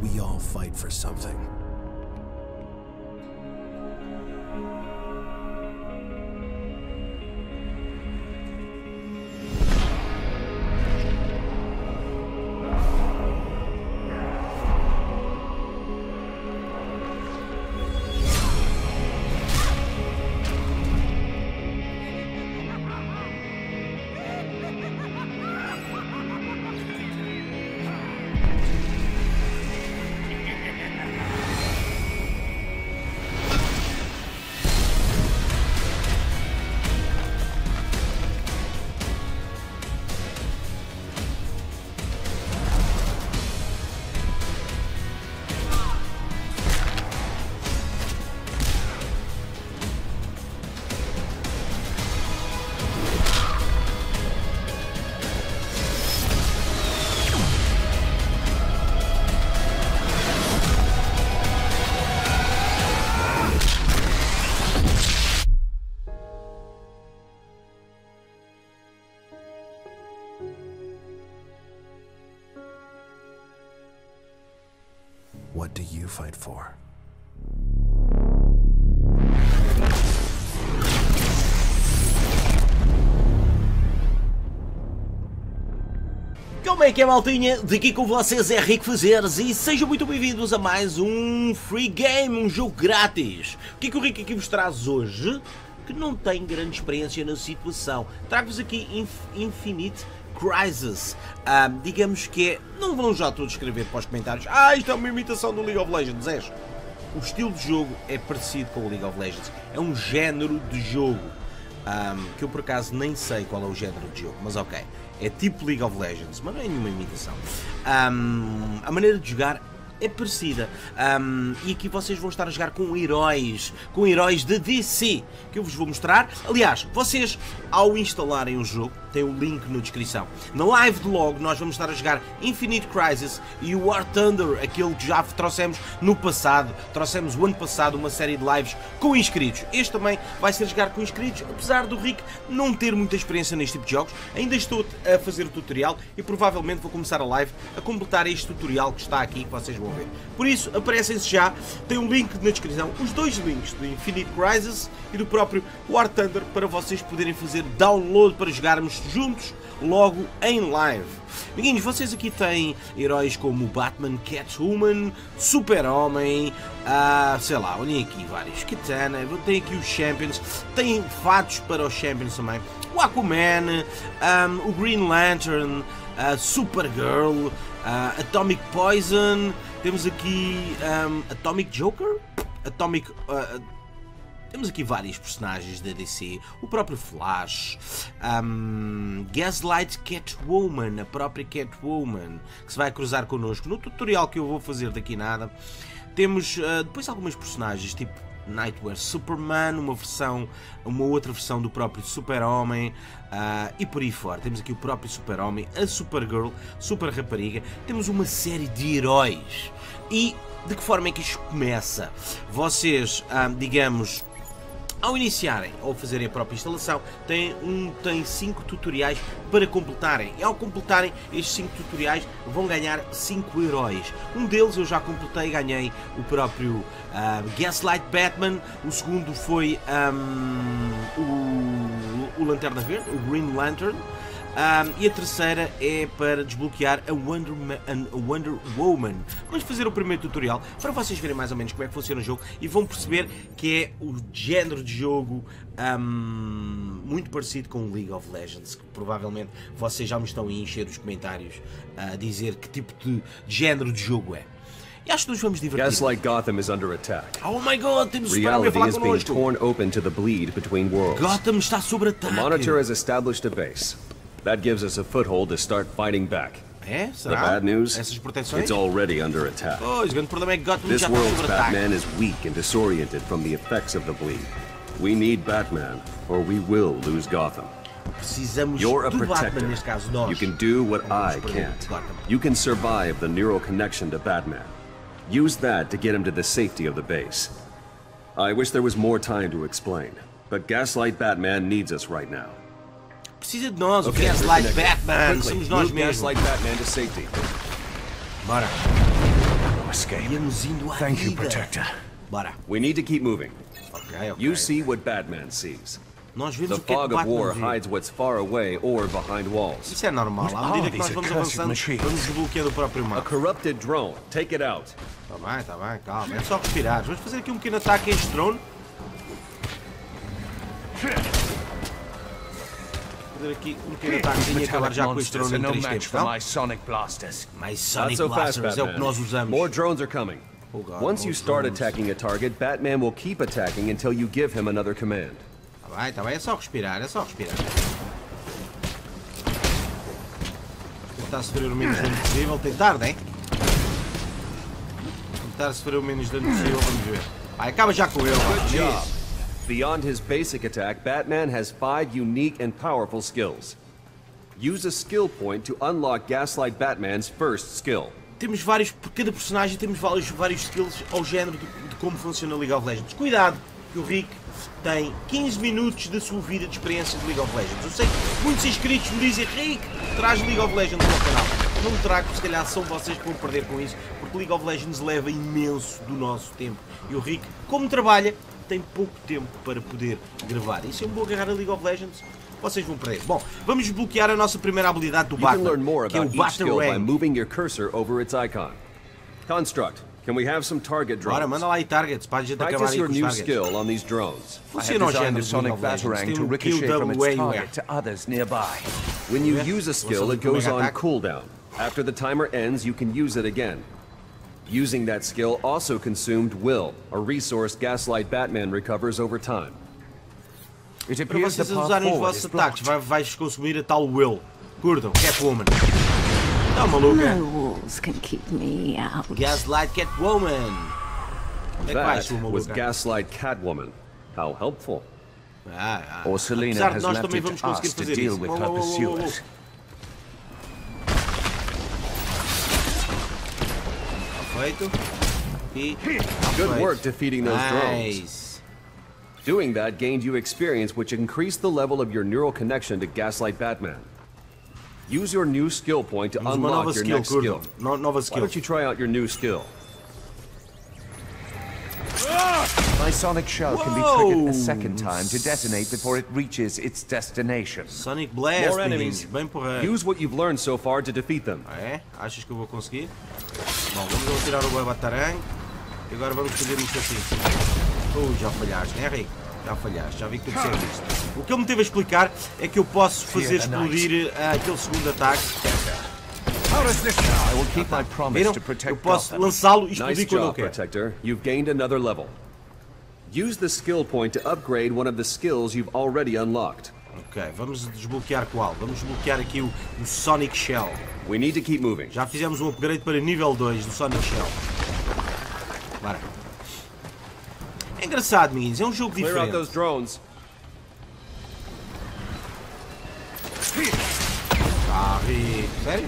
We all fight for something. What do you fight for? Como é que é, maltinha? Daqui com vocês é Rico Fazeres e sejam muito bem-vindos a mais um Free Game, um jogo grátis. O que é que o Rico aqui vos traz hoje? Que não tem grande experiência na situação. Trago-vos aqui Infinite Crisis. Digamos que é... Não vão já todos escrever para os comentários: isto é uma imitação do League of Legends. O estilo de jogo é parecido com o League of Legends. É um género de jogo. Que eu por acaso nem sei qual é o género de jogo, mas ok. É tipo League of Legends, mas não é nenhuma imitação. A maneira de jogar é parecida. E aqui vocês vão estar a jogar com heróis da DC, que eu vos vou mostrar. Aliás, vocês, ao instalarem o jogo, tem o link na descrição. Na live de logo, nós vamos estar a jogar Infinite Crisis e o War Thunder, aquele que já trouxemos no passado. Trouxemos o ano passado uma série de lives com inscritos. Este também vai ser jogar com inscritos, apesar do Rick não ter muita experiência neste tipo de jogos. Ainda estou a fazer o tutorial e provavelmente vou começar a live a completar este tutorial que está aqui, que vocês vão ver. Por isso, aparecem-se já, tem um link na descrição, os dois links do Infinite Crisis e do próprio War Thunder, para vocês poderem fazer download para jogarmos juntos logo em live. Amiguinhos, vocês aqui têm heróis como Batman, Catwoman, Super-Homem, sei lá, olhem aqui vários, Kitana, tem aqui os Champions, tem fatos para os Champions também, o Aquaman, o Green Lantern, Supergirl, Atomic Poison, temos aqui Atomic Joker, temos aqui vários personagens da DC, o próprio Flash, Gaslight Catwoman, a própria Catwoman, que se vai cruzar connosco no tutorial que eu vou fazer daqui a nada. Temos depois algumas personagens tipo Nightmare Superman, uma outra versão do próprio Super-Homem, e por aí fora. Temos aqui o próprio Super-Homem, a Supergirl, Super Rapariga. Temos uma série de heróis. E de que forma é que isto começa? Vocês, digamos, ao iniciarem ou fazerem a própria instalação, têm 5 tutoriais para completarem. E ao completarem estes 5 tutoriais, vão ganhar 5 heróis. Um deles eu já completei, ganhei o próprio Gaslight Batman. O segundo foi o Lanterna Verde, o Green Lantern. E a terceira é para desbloquear a Wonder Woman. Vamos fazer o primeiro tutorial para vocês verem mais ou menos como é que funciona o jogo e vão perceber que é o género de jogo muito parecido com o League of Legends, que provavelmente vocês já me estão a encher os comentários a dizer que tipo de género de jogo é. E acho que nos vamos divertir. Gaslight Gotham is under attack. Oh my god, temos o Superman a falar Reality is being connosco. torn open to the bleed between worlds. Gotham está sob ataque. The Monitor has established a base. That gives us a foothold to start fighting back. É? The Será? bad news? Essas proteções? It's already under attack. Pois, o grande problema é que Gotham This já está world's sob ataque. Batman is weak and disoriented from the effects of the bleed. We need Batman, or we will lose Gotham. Precisamos You're a do Batman, protector. neste caso nós. You can do what Vamos I perder can't. Gotham. You can survive the neural connection to Batman. Use that to get him to the safety of the base. I wish there was more time to explain, but Gaslight Batman needs us right now. Precisa de nós, o Okay, Gaslight we're connected. Batman, Quickly, somos nós move mesmos. Gaslight Batman to safety. Bora. escape. Íamos indo à Thank you, vida. Protector. Bora. We need to keep moving. Ok. You see what Batman sees. Nós vemos The o que é que fog o of war Batman vê. hides what's far away or behind walls. Isso é normal. À What medida are que nós these vamos accursed avançando, machines? vamos desbloqueando o próprio A mapa. corrupted drone. Take it out. Tá bem, calma. É só respirar. Vamos fazer aqui um pequeno ataque a este drone. Fazer aqui um pequeno ataquezinho e acabar Metallic já com este monsters drone are em no 3 match tempos, for não? my sonic blasters. Mais Not Sonic so fast, Blasters é o que nós Batman. usamos. More drones are coming. Oh God, Once you more start drones. attacking a target, Batman will keep attacking until you give him another command. Tá bem. É só respirar, Tentar sofrer o menos dano possível. Tentar, né? Tentar sofrer o menos dano possível, vamos ver. Acaba já com ele. Good job. Beyond his basic attack, Batman has 5 unique and powerful skills. Use a skill point to unlock Gaslight Batman's first skill. Temos vários, por cada personagem temos vários skills ao género de como funciona League of Legends. Cuidado, que o Rick tem 15 minutos da sua vida de experiência de League of Legends. Eu sei que muitos inscritos me dizem: Rick, traz League of Legends ao canal. Não trago, se calhar são vocês que vão perder com isso, porque League of Legends leva imenso do nosso tempo. E o Rick, como trabalha, tem pouco tempo para poder gravar. E se eu me vou agarrar a League of Legends, vocês vão perder. Bom, vamos desbloquear a nossa primeira habilidade do You can learn Batman, more que é o about each skill by Batarang. moving your cursor over its icon. Construct, can we have some target Bora, drones? manda lá aí targets, para a gente acabar Practice aí your com os new targets. skill on these drones. I have Funciona ao designed género the de sonic League of Legends. batarang Tem to um ricochet from its QWA. target to others nearby. When you Yeah. use a skill, What's it the goes mega on attack? cooldown. After the timer ends, you can use it again. Using that skill also consumed Will, a resource Gaslight Batman recovers over time. It Para appears the vocês path usarem os forward vossos is ataques, blocked. vais consumir a tal Will. Curtam, Catwoman. Tá maluca? No walls can keep me out. Gaslight Catwoman. É que vai, That sua was maluca. Gaslight Catwoman. How helpful. Or Selena Apesar de has nós left também it vamos to conseguir us to fazer deal isso. with Uou, her uou, uou, uou, uou. pursuers. Tá feito. E tá Good feito. work defeating those drones. Nice. Doing that gained you experience which increased the level of your neural connection to Gaslight Batman. Use your new skill point to Temos uma nova unlock your skill, next skill. curtam. Nova Why skill. don't you try out your new skill? My sonic shell can be triggered a second time to detonate before it reaches its destination. Sonic Blast, More enemies. menino. Bem porra. Use what you've learned so far to defeat them. É? Achas que eu vou conseguir? Bom, vamos tirar o Batarang. E agora vamos fazer isto assim. Já falhaste, né, Rick? Já falhaste, já vi que tu percebes isto. O que ele me teve a explicar é que eu posso fazer explodir aquele segundo ataque. I will keep my promise Viram? to Eu protect posso Gotham. lançá-lo e Nice explodir quando eu job, quero. Protector. You've gained another level. Use the skill point to upgrade one of the skills you've already unlocked. Ok, vamos desbloquear qual? Vamos desbloquear aqui o Sonic Shell. We need to keep moving. Já fizemos um upgrade para nível 2 do Sonic Shell. Bora. É engraçado, meninos, é um jogo Clear out diferente. those drones. Ah, Rick, sério?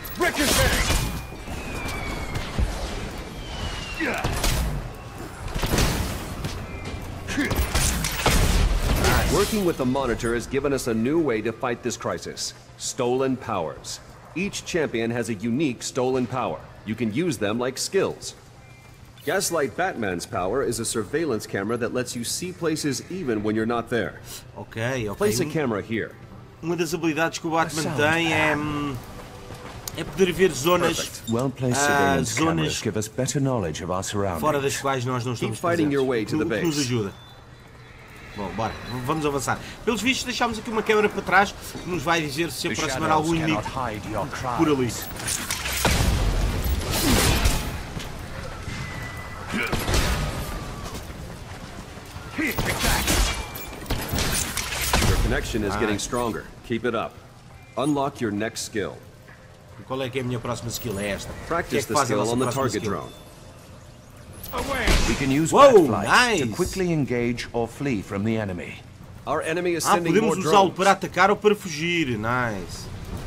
Working with the Monitor has given us a new way to fight this crisis. Stolen powers. Each champion has a unique stolen power. You can use them like skills. Gaslight Batman's power is a surveillance camera that lets you see places even when you're not there. Ok, ok. Place a camera here. Uma das habilidades que o Batman tem é poder ver zonas Well-placed Ah, surveillance zonas cameras give us better knowledge of our fora surroundings. das quais nós não estamos Keep fighting presentes. your way to the O que nos base. ajuda. Bom, bora, vamos avançar. Pelos vistos deixámos aqui uma câmera para trás que nos vai dizer se The aproximar shadows algum inimigo cannot hide your por ali. crimes. Your connection is getting stronger. Keep it up. Unlock your next skill. Qual é que é a minha próxima skill? É esta. O que é Practice que the faz a skill nossa on the próxima target skill? drone. We can use Whoa, Batflight to nice. quickly engage or flee from the enemy. Our enemy is Ah, sending more podemos usá-lo drones. para atacar ou para fugir. Nice.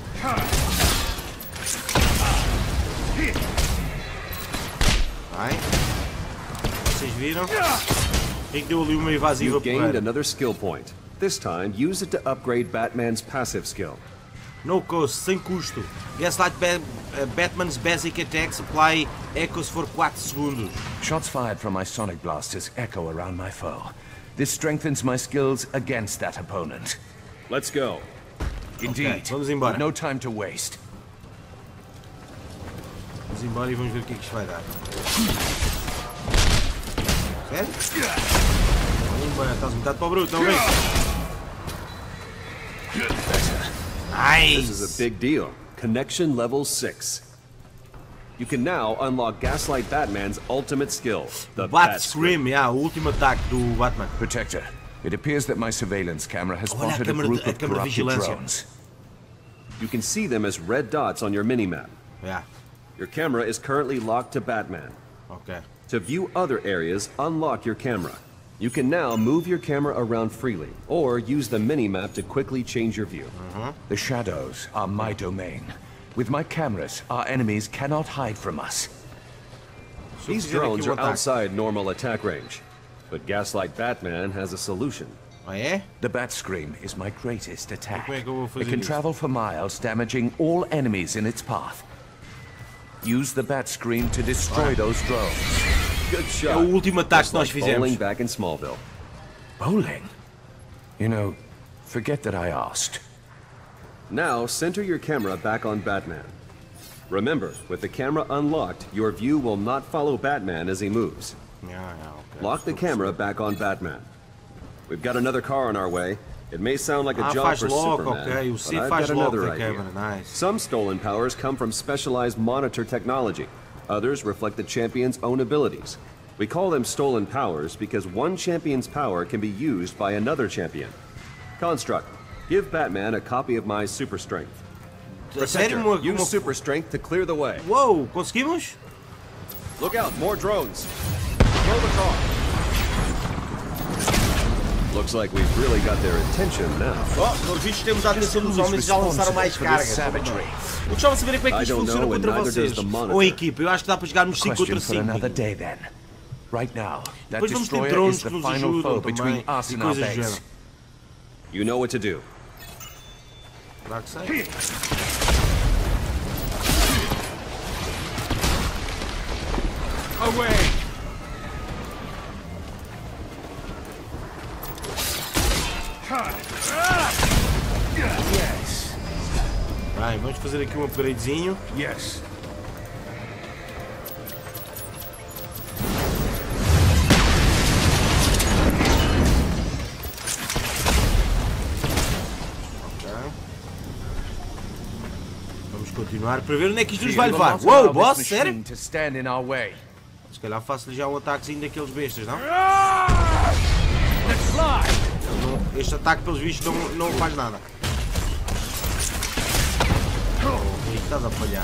Vai. Vocês viram? Rick deu ali uma invasiva You've gained porreira. another skill point. This time, use it to upgrade Batman's passive skill. No cost, sem custo. Gaslight Batman's basic attacks apply echoes por 4 segundos. Shots fired from my sonic blasters echo around my foe. This strengthens my skills against that opponent. Let's go. Indeed. Okay, vamos embora. No time to waste. Vamos embora e vamos ver o que é que isto vai dar. Sério? Estás um bocado para o bruto, não vem? Nice! This is a big deal. Connection level 6. You can now unlock Gaslight Batman's ultimate skill, the Bat Scream, o último ataque do Batman. Protector, it appears that my surveillance camera has Olha a spotted a câmara group de of corrupted vigilância. drones. You can see them as red dots on your minimap. Yeah. Your camera is currently locked to Batman. Ok. To view other areas, unlock your camera. You can now move your camera around freely, or use the minimap to quickly change your view. The shadows are my domain. With my cameras, our enemies cannot hide from us. These drones are outside normal attack range, but Gaslight Batman has a solution. Ah, é? The Bat Scream is my greatest attack. Como é que eu vou fazer It can isso? travel for miles, damaging all enemies in its path. Use the Bat Scream to destroy those drones. Good shot. É o último ataque que nós Just like fizemos. bowling back in Smallville. Bowling? You know, forget that I asked. Now, center your camera back on Batman. Remember, with the camera unlocked, your view will not follow Batman as he moves. Ok. Lock the camera back on Batman. We've got another car on our way. It may sound like a job faz for logo, Superman, ok. O but C I've faz got logo another da idea. câmera, nice. Some stolen powers come from specialized monitor technology. Others reflect the champion's own abilities. We call them stolen powers because one champion's power can be used by another champion. Construct, give Batman a copy of my super strength. Sério? Protector, use super strength to clear the way. Uou, conseguimos? Look out, more drones. Throw the car. Looks like we've really got their attention now. Oh, pelos vistos temos a atenção dos homens e já lançaram mais cargas. Eu gostava de saber como é que isto funciona contra vocês. Ou em equipa, eu acho que dá para jogarmos 5 contra Question for 5. another day then. Right now, that Depois vamos ter destroyer drones is que the nos final ajudam foe between também us e and our coisas do base. género. You know what to do. Claro que sei. Away! Yes. Vai, vamos fazer aqui um upgradezinho. Yes. Vamos continuar para ver onde é que isto nos vai We will levar. not Uou, allow boss, this sério? machine to stand in our way. Se calhar faço-lhe já um ataquezinho daqueles bestas, não? Let's fly! Este ataque, pelos vistos, não faz nada. Oh, Rick, estás a falhar.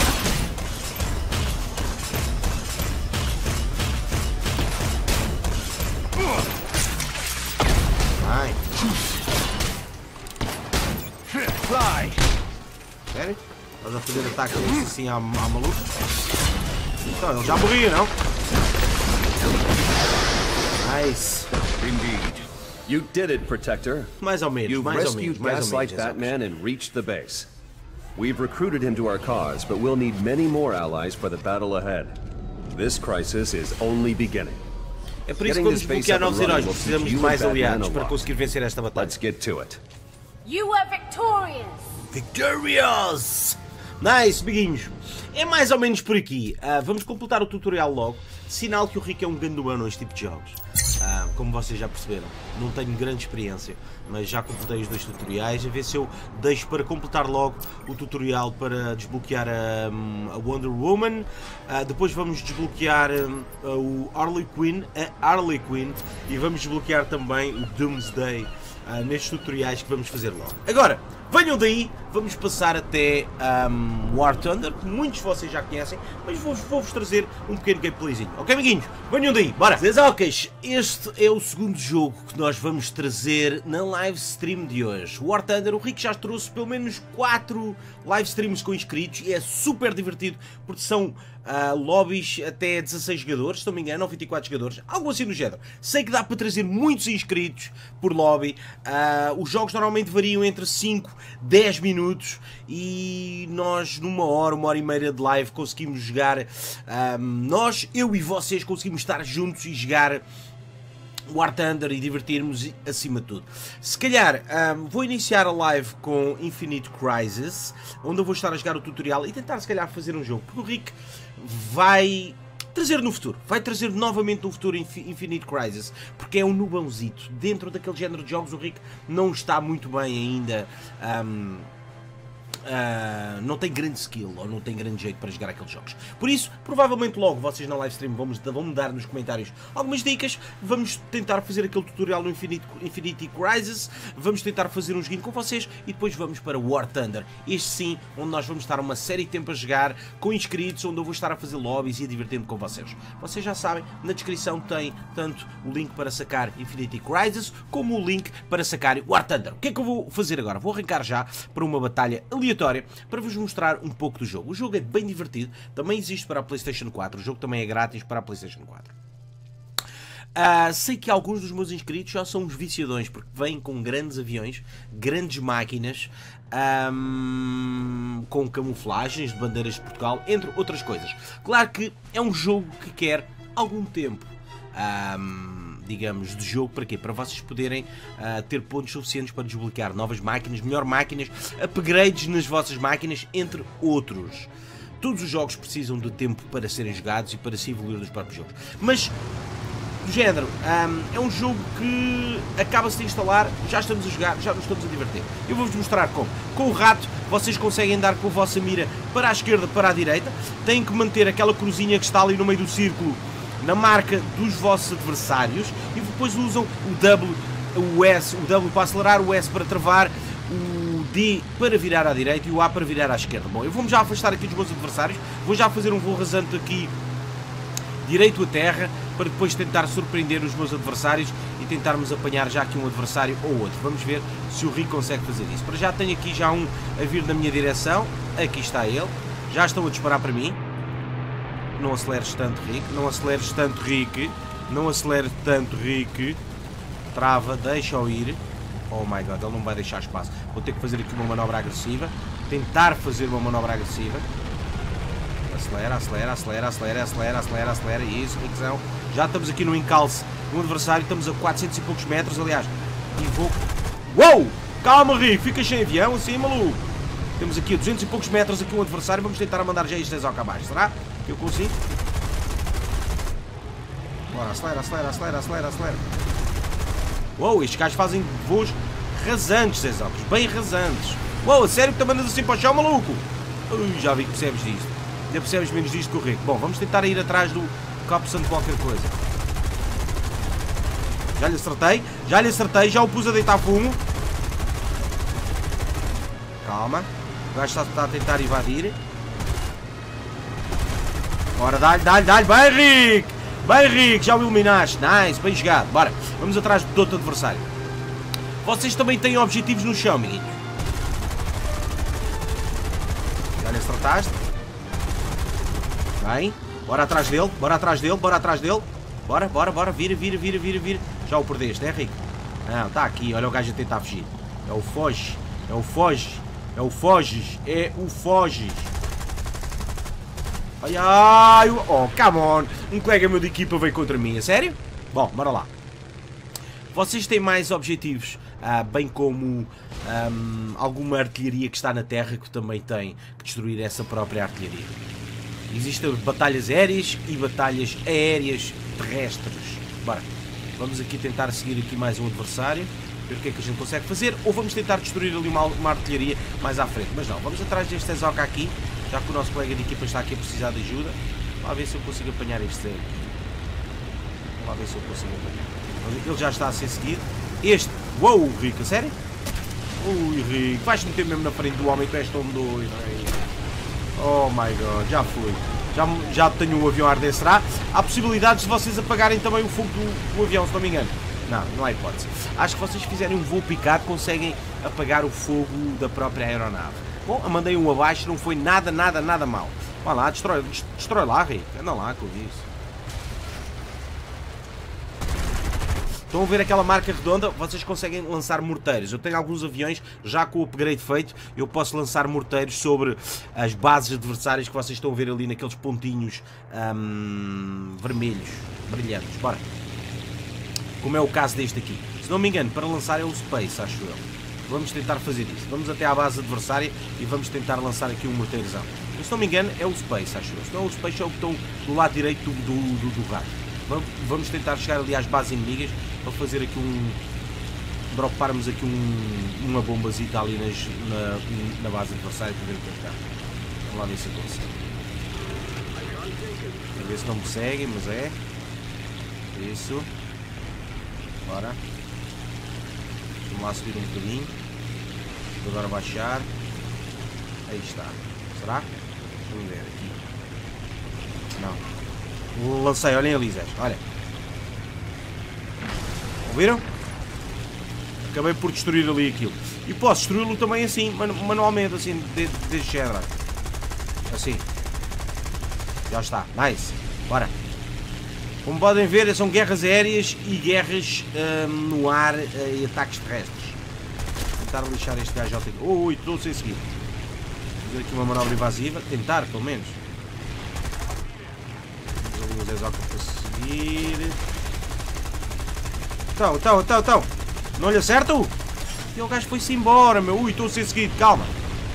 Vai. Fly! Sério? Estás a fazer ataque assim à maluca? Então, ele já morria, não? Nice. Indeed. You did it, Protector. Mais ou menos, You've mais ou rescued menos, mais ou Gaslight menos. Batman and reached the base. We've recruited him to our cause, but we'll need many more allies for the battle ahead. This crisis is only beginning. É por isso que vamos desbloquear novos heróis. Precisamos de mais aliados para conseguir vencer esta batalha. Let's get to it. You are victorious! Victorious! Nice, biguinhos. É mais ou menos por aqui. Vamos completar o tutorial logo. Sinal que o Rick é um gandumano neste tipo de jogos. Como vocês já perceberam. Não tenho grande experiência, mas já completei os 2 tutoriais. A ver se eu deixo para completar logo o tutorial para desbloquear a Wonder Woman. Depois vamos desbloquear o Harley Quinn, e vamos desbloquear também o Doomsday nestes tutoriais que vamos fazer logo. Agora, venham daí, vamos passar até War Thunder, que muitos de vocês já conhecem, mas vou-vos trazer um pequeno gameplayzinho. Ok, amiguinhos? Venham daí, bora! Zezocas, este é o segundo jogo que nós vamos trazer na live stream de hoje. War Thunder, o Rick já trouxe pelo menos 4 live streams com inscritos e é super divertido, porque são lobbies até 16 jogadores, se não me engano, ou 24 jogadores, algo assim do género. Sei que dá para trazer muitos inscritos por lobby. Os jogos normalmente variam entre 5 10 minutos e nós numa hora e meia de live conseguimos jogar, eu e vocês conseguimos estar juntos e jogar War Thunder e divertirmos acima de tudo. Se calhar vou iniciar a live com Infinite Crisis, onde eu vou estar a jogar o tutorial e tentar se calhar fazer um jogo, porque o Rick vai trazer no futuro, vai trazer novamente no futuro Infinite Crisis, porque é um nubãozito. Dentro daquele género de jogos o Rick não está muito bem ainda, não tem grande skill ou não tem grande jeito para jogar aqueles jogos. Por isso, provavelmente logo vocês na live stream vão-me dar nos comentários algumas dicas. Vamos tentar fazer aquele tutorial no Infinite Crisis, vamos tentar fazer um joguinho com vocês e depois vamos para War Thunder. Este sim, onde nós vamos estar uma série de tempo a jogar com inscritos, onde eu vou estar a fazer lobbies e a divertir-me com vocês. Vocês já sabem, na descrição tem tanto o link para sacar Infinite Crisis como o link para sacar War Thunder. O que é que eu vou fazer agora? Vou arrancar já para uma batalha aleatória para vos mostrar um pouco do jogo. O jogo é bem divertido, também existe para a PlayStation 4, o jogo também é grátis para a PlayStation 4. Sei que alguns dos meus inscritos já são uns viciadões, porque vêm com grandes aviões, grandes máquinas, com camuflagens de bandeiras de Portugal, entre outras coisas. Claro que é um jogo que quer algum tempo, digamos, de jogo. Para quê? Para vocês poderem ter pontos suficientes para desbloquear novas máquinas, melhor máquinas, upgrades nas vossas máquinas, entre outros. Todos os jogos precisam de tempo para serem jogados e para se evoluir dos próprios jogos. Mas, do género, é um jogo que acaba-se de instalar, já estamos a jogar, já nos estamos a divertir. Eu vou-vos mostrar como. Com o rato, vocês conseguem andar com a vossa mira para a esquerda, para a direita. Têm que manter aquela cruzinha que está ali no meio do círculo na marca dos vossos adversários e depois usam o W, o S, o W para acelerar, o S para travar, o D para virar à direita e o A para virar à esquerda. Bom, eu vou-me já afastar aqui dos meus adversários, vou já fazer um voo rasante aqui direito a terra para depois tentar surpreender os meus adversários e tentarmos apanhar já aqui um adversário ou outro. Vamos ver se o Rick consegue fazer isso. Para já tenho aqui já um a vir na minha direção, aqui está ele, já estão a disparar para mim. Não aceleres tanto, Rick. Não aceleres tanto, Rick. Não aceleres tanto, Rick. Trava, deixa-o ir. Oh my god, ele não vai deixar espaço. Vou ter que fazer aqui uma manobra agressiva. Tentar fazer uma manobra agressiva. Acelera, acelera, acelera, acelera, acelera, acelera, acelera. Isso, Rickzão. Já estamos aqui no encalce do adversário. Estamos a 400 e poucos metros, aliás. E vou... Uou! Calma, Rick. Fica sem avião assim, maluco. Temos aqui a 200 e poucos metros aqui um adversário. Vamos tentar mandar já isto ao abaixo. Será que eu consigo? Bora, acelera, acelera, acelera, acelera, acelera. Uou, estes gajos fazem voos rasantes, Zezocos. Bem rasantes. Uou, a sério que te mandas assim para o chão, maluco? Ui, já vi que percebes disto. Ainda percebes menos disto que o Rico. Bom, vamos tentar ir atrás do Copson de qualquer coisa. Já lhe acertei, já o pus a deitar fumo. Calma. O gajo está a tentar invadir. Bora, dá-lhe. Bem, Rick! Bem, Rick, já o eliminaste. Nice, bem jogado. Bora, vamos atrás do outro adversário. Vocês também têm objetivos no chão, amiguinhos. Já lhe acertaste. Bem, bora atrás dele, bora atrás dele, bora atrás dele. Bora, bora, bora, vira. Já o perdeste, é, Rick? Não, está aqui, olha o gajo a tentar fugir. É o foge. Ai, ai, oh, come on. Um colega meu de equipa veio contra mim, a sério? Bom, bora lá. Vocês têm mais objetivos, bem como alguma artilharia que está na terra que também tem que destruir essa própria artilharia. Existem batalhas aéreas e batalhas aéreas terrestres. Bora, vamos aqui tentar seguir aqui mais um adversário, ver o que é que a gente consegue fazer, ou vamos tentar destruir ali uma artilharia mais à frente. Mas não, vamos atrás deste Tezoka aqui, já que o nosso colega de equipa está aqui a precisar de ajuda. Vamos lá ver se eu consigo apanhar este zero. Vamos lá ver se eu consigo apanhar. Ele já está a ser seguido. Este, uou, Rico, a sério? Ui, Rico, vais meter mesmo na frente do homem que és tão doido. Oh my god, já fui. Já tenho o avião a arder, será? Há possibilidades de vocês apagarem também o fogo do avião, se não me engano. Não há hipótese. Acho que vocês fizerem um voo picado conseguem apagar o fogo da própria aeronave. Bom, mandei um abaixo, não foi nada mal. Vá lá, destrói lá, Rick. Anda lá com isso. Estão a ver aquela marca redonda? Vocês conseguem lançar morteiros. Eu tenho alguns aviões, já com o upgrade feito, eu posso lançar morteiros sobre as bases adversárias que vocês estão a ver ali naqueles pontinhos vermelhos, brilhantes. Bora. Como é o caso deste aqui. Se não me engano, para lançar é o Space, acho eu. Vamos tentar fazer isso. Vamos até à base adversária e vamos tentar lançar aqui um morteirozão. Se não me engano, é o Space, acho eu. Se não, o Space é o botão do lado direito do raio. Vamos tentar chegar ali às bases inimigas para fazer aqui droparmos aqui uma bombazita ali na base adversária para ver o que está. Vamos lá ver se eu consigo. A ver se não me seguem, mas é. Isso. Bora. Vamos lá subir um bocadinho. Vou agora baixar. Aí está. Será? Vamos ver aqui. Não. Lancei, olhem ali, Zé. Olha. Ouviram? Acabei por destruir ali aquilo. E posso destruí-lo também assim, manualmente, assim, deste género. Assim. Já está. Nice. Bora. Como podem ver, são guerras aéreas e guerras no ar e ataques terrestres. Vou tentar lixar este gajo ao tempo. Ui, estou sem seguir. Fazer aqui uma manobra invasiva. Tentar, pelo menos. Vamos ali os exóculos para seguir. Então. Não lhe acerto? E o gajo foi-se embora, meu. Ui, estou a ser seguido. Calma.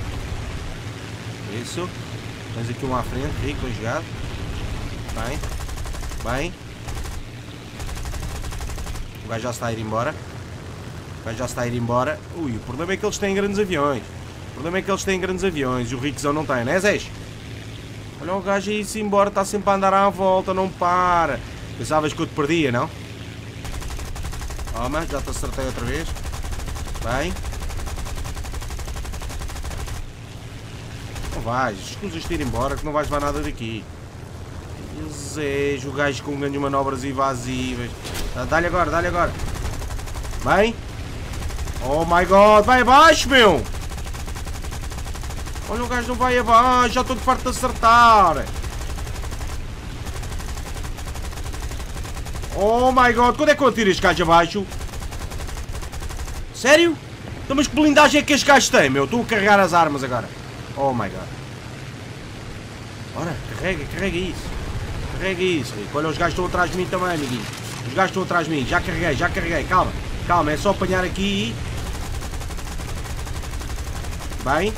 Isso. Tens aqui um à frente. Rico, bem jogado. Bem. O gajo já está a ir embora. Ui, o problema é que eles têm grandes aviões. E o Rickzão não tem, né, Zés? Olha o gajo aí se embora. Está sempre a andar à volta. Não para. Pensavas que eu te perdia, não? Toma, já te acertei outra vez. Bem. Não vais. Escusas-te ir embora que não vais levar nada daqui. O gajo com ganho manobras invasivas. Dá-lhe agora. Bem. Oh my god, vai abaixo, meu. Olha, o gajo não vai abaixo. Já estou de farto de acertar. Oh my god, quando é que eu atiro este gajo abaixo? Sério? Então, mas que blindagem é que este gajo tem, meu? Estou a carregar as armas agora. Oh my god. Ora, carrega isso. Rico. Olha, os gajos estão atrás de mim também, amiguinho. Os gajos estão atrás de mim. Já carreguei. Calma, é só apanhar aqui. Bem.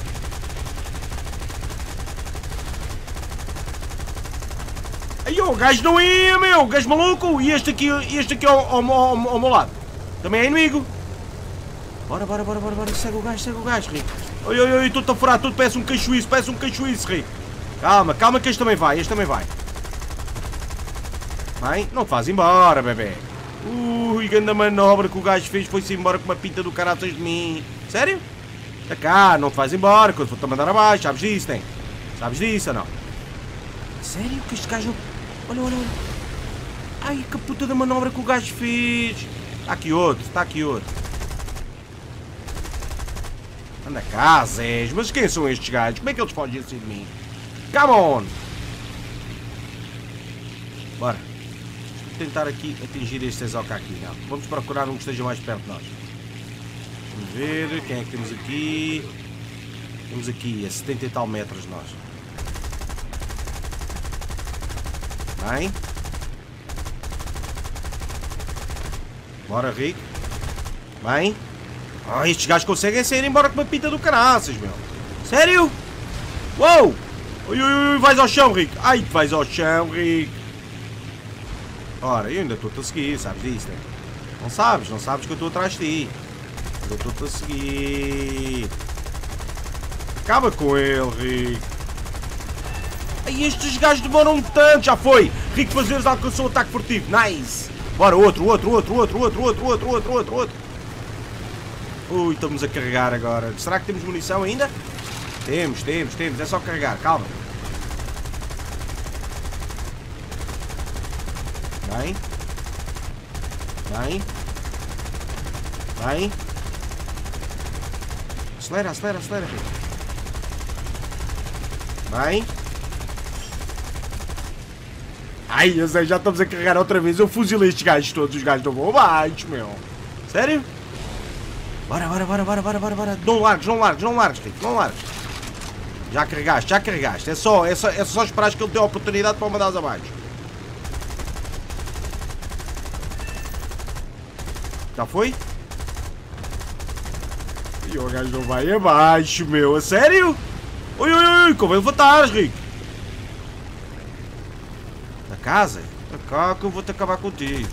Aí, o gajo não ia, meu. O gajo maluco. E este aqui ao meu lado. Também é inimigo. Bora. Segue o gajo, Rico. Oi, estou-te a furar. Tudo parece um cachoíço, Rico. Calma que este também vai. Bem, não te faz embora, bebê. Ui, grande manobra que o gajo fez. Foi-se embora com uma pinta do caraças de mim. Sério? Tá cá, não te faz embora. Quando for-te a mandar abaixo, sabes disso, tem? Sabes disso ou não? Sério que este gajo... Olha. Ai, que puta da manobra que o gajo fez. Está aqui outro. Anda cá, Zés. Mas quem são estes gajos? Como é que eles fogem assim de mim? Come on! Bora. Tentar aqui atingir este exoca aqui, não. Vamos procurar um que esteja mais perto de nós. Vamos ver quem é que temos aqui. Temos aqui a 70 e tal metros de nós. Bem. Bora, Rico. Bem. Ah, estes gajos conseguem sair embora com uma pinta do caraças, meu. Sério? Uou! Ui, vais ao chão, Rico. Ai, vais ao chão, Rico. Ora, eu ainda estou-te a seguir, sabes disso, né? Não sabes que eu estou atrás de ti. Eu estou-te a seguir. Acaba com ele, Rico. Ai, estes gajos demoram tanto. Já foi. Rico, fazeres alcançou o ataque furtivo. Nice. Bora, outro. Ui, estamos a carregar agora. Será que temos munição ainda? Temos. É só carregar, calma. Bem. Acelera, Rico. Bem. Ai, eu sei, já estamos a carregar outra vez. Eu fuzilo estes gajos todos, os gajos não vão abaixo, meu. Sério? Bora. Não largues, Rico, não largues. Já carregaste. É só esperar que ele tenha a oportunidade para mandar-os abaixo. Já foi? E o gajo não vai abaixo, meu. A sério? Oi, convém levantares, Rico. Na casa? Na cá que eu vou-te acabar contigo.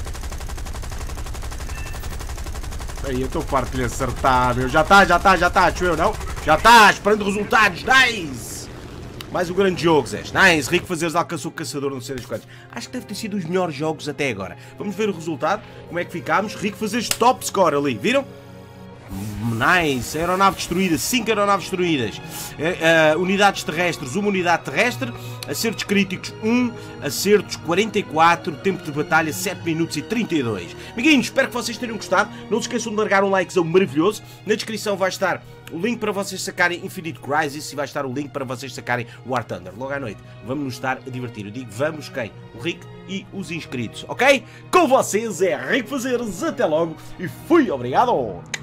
Aí, eu estou farto de lhe acertar, meu. Já está, acho eu, não? Já está, esperando resultados, nice! Mais um grande jogo, Zé. Nice, Rico Fazeres alcançou o caçador, não sei das quantas. Acho que deve ter sido os melhores jogos até agora. Vamos ver o resultado, como é que ficámos. Rico Fazeres top score ali, viram? Nice, aeronave destruída, 5 aeronaves destruídas, unidades terrestres, 1 unidade terrestre, acertos críticos 1, acertos 44, tempo de batalha 7 minutos e 32. Amiguinhos, espero que vocês tenham gostado, não se esqueçam de largar um likezão maravilhoso, na descrição vai estar o link para vocês sacarem Infinite Crisis e vai estar o link para vocês sacarem War Thunder, logo à noite. Vamos nos estar a divertir, eu digo vamos quem? O Rico e os inscritos, ok? Com vocês é Rico Fazeres, até logo e fui, obrigado!